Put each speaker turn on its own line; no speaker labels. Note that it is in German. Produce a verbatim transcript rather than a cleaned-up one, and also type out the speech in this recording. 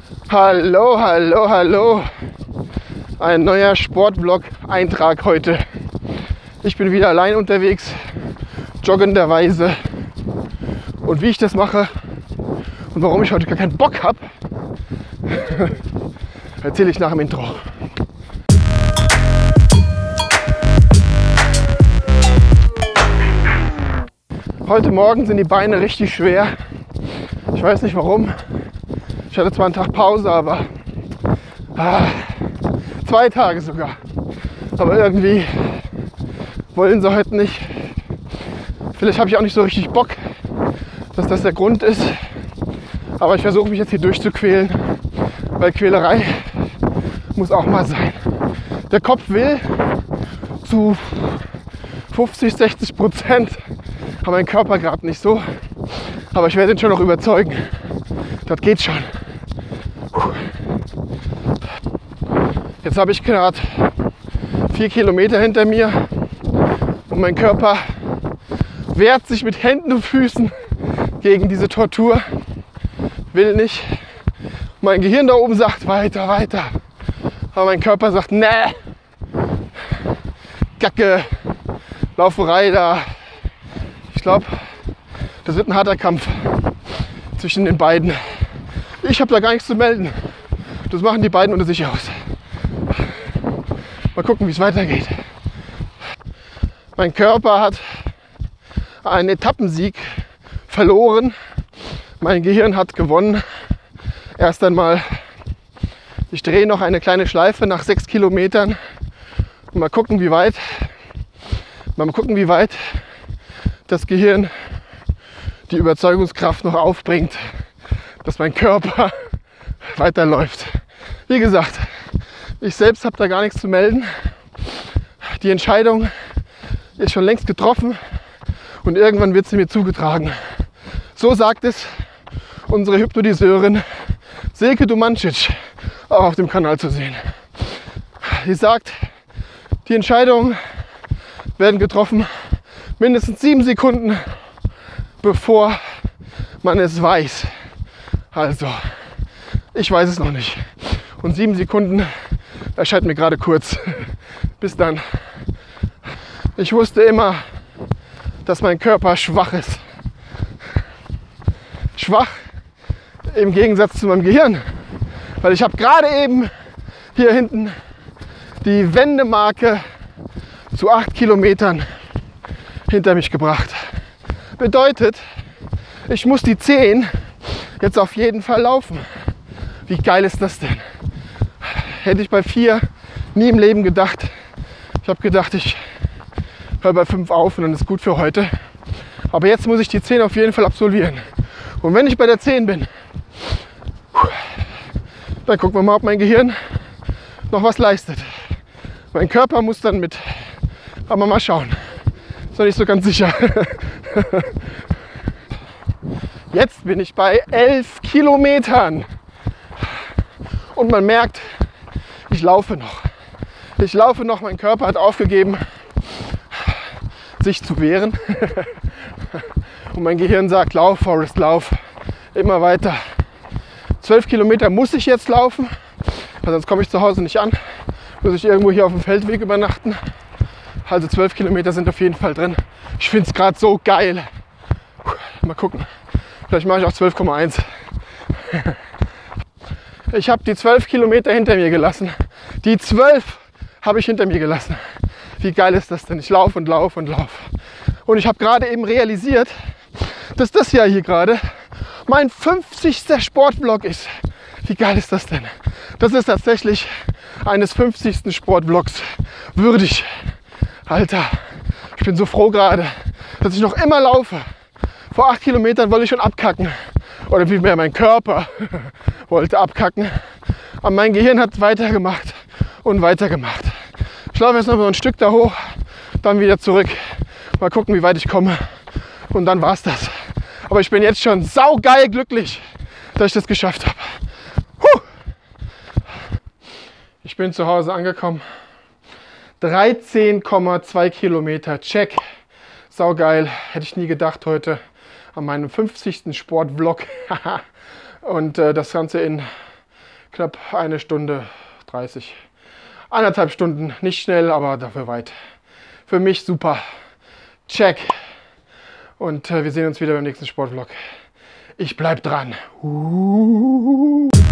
Hallo, hallo, hallo. Ein neuer Sportvlog-Eintrag heute. Ich bin wieder allein unterwegs, joggenderweise. Und wie ich das mache und warum ich heute gar keinen Bock habe, erzähle ich nach dem Intro. Heute Morgen sind die Beine richtig schwer. Ich weiß nicht warum. Ich hatte zwar einen Tag Pause, aber ah, zwei Tage sogar. Aber irgendwie wollen sie heute nicht. Vielleicht habe ich auch nicht so richtig Bock, dass das der Grund ist. Aber ich versuche mich jetzt hier durchzuquälen, weil Quälerei muss auch mal sein. Der Kopf will zu fünfzig, sechzig Prozent, aber mein Körper gerade nicht so. Aber ich werde ihn schon noch überzeugen. Das geht schon. Jetzt habe ich gerade vier Kilometer hinter mir und mein Körper wehrt sich mit Händen und Füßen gegen diese Tortur. Will nicht. Mein Gehirn da oben sagt weiter, weiter. Aber mein Körper sagt, nee, Kacke, Lauferei da. Ich glaube, das wird ein harter Kampf zwischen den beiden. Ich habe da gar nichts zu melden. Das machen die beiden unter sich aus. Mal gucken, wie es weitergeht. Mein Körper hat einen Etappensieg verloren. Mein Gehirn hat gewonnen. Erst einmal, ich drehe noch eine kleine Schleife nach sechs Kilometern. Und mal gucken, wie weit, mal gucken, wie weit das Gehirn die Überzeugungskraft noch aufbringt, dass mein Körper weiterläuft. Wie gesagt, ich selbst habe da gar nichts zu melden. Die Entscheidung ist schon längst getroffen und irgendwann wird sie mir zugetragen. So sagt es unsere Hypnotiseurin Silke Dumancic, auch auf dem Kanal zu sehen. Sie sagt, die Entscheidungen werden getroffen mindestens sieben Sekunden, bevor man es weiß. Also, ich weiß es noch nicht. Und sieben Sekunden erscheint mir gerade kurz. Bis dann. Ich wusste immer, dass mein Körper schwach ist. Schwach im Gegensatz zu meinem Gehirn. Weil ich habe gerade eben hier hinten die Wendemarke zu acht Kilometern hinter mich gebracht. Bedeutet, ich muss die zehn jetzt auf jeden Fall laufen. Wie geil ist das denn? Hätte ich bei vier nie im Leben gedacht. Ich habe gedacht, ich höre bei fünf auf und dann ist gut für heute. Aber jetzt muss ich die zehn auf jeden Fall absolvieren. Und wenn ich bei der zehn bin, dann gucken wir mal, ob mein Gehirn noch was leistet. Mein Körper muss dann mit, aber mal schauen. Ist noch nicht so ganz sicher. Jetzt bin ich bei elf Kilometern. Und man merkt, ich laufe noch. Ich laufe noch, mein Körper hat aufgegeben, sich zu wehren. Und mein Gehirn sagt, lauf, Forrest, lauf. Immer weiter. zwölf Kilometer muss ich jetzt laufen, weil sonst komme ich zu Hause nicht an. Muss ich irgendwo hier auf dem Feldweg übernachten. Also zwölf Kilometer sind auf jeden Fall drin. Ich finde es gerade so geil. Mal gucken. Vielleicht mache ich auch zwölf Komma eins. Ich habe die zwölf Kilometer hinter mir gelassen. Die zwölf habe ich hinter mir gelassen. Wie geil ist das denn? Ich laufe und laufe und laufe. Und ich habe gerade eben realisiert, dass das ja hier gerade mein fünfzigster Sportvlog ist. Wie geil ist das denn? Das ist tatsächlich eines fünfzigsten Sportvlogs würdig. Alter, ich bin so froh gerade, dass ich noch immer laufe. Vor acht Kilometern wollte ich schon abkacken. Oder vielmehr mein Körper wollte abkacken. Aber mein Gehirn hat weitergemacht und weitergemacht. Ich laufe jetzt noch mal ein Stück da hoch, dann wieder zurück. Mal gucken, wie weit ich komme. Und dann war's das. Aber ich bin jetzt schon saugeil glücklich, dass ich das geschafft habe. Huh. Ich bin zu Hause angekommen. dreizehn Komma zwei Kilometer, check. Saugeil, hätte ich nie gedacht heute an meinem fünfzigsten Sportvlog. Und äh, das Ganze in Knapp eine Stunde dreißig. Eineinhalb Stunden, nicht schnell, aber dafür weit. Für mich super. Check. Und äh, wir sehen uns wieder beim nächsten Sportvlog. Ich bleib dran. Uh.